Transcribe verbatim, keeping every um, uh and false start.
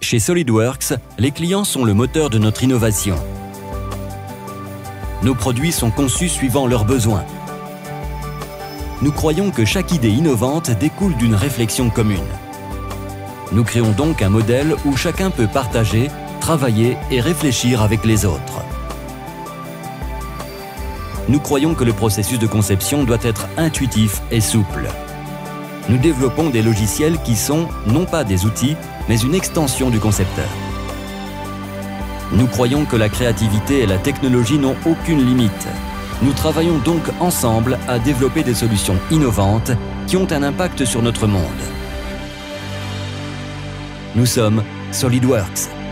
Chez SolidWorks, les clients sont le moteur de notre innovation. Nos produits sont conçus suivant leurs besoins. Nous croyons que chaque idée innovante découle d'une réflexion commune. Nous créons donc un modèle où chacun peut partager, travailler et réfléchir avec les autres. Nous croyons que le processus de conception doit être intuitif et souple. Nous développons des logiciels qui sont non pas des outils, mais une extension du concepteur. Nous croyons que la créativité et la technologie n'ont aucune limite. Nous travaillons donc ensemble à développer des solutions innovantes qui ont un impact sur notre monde. Nous sommes SolidWorks.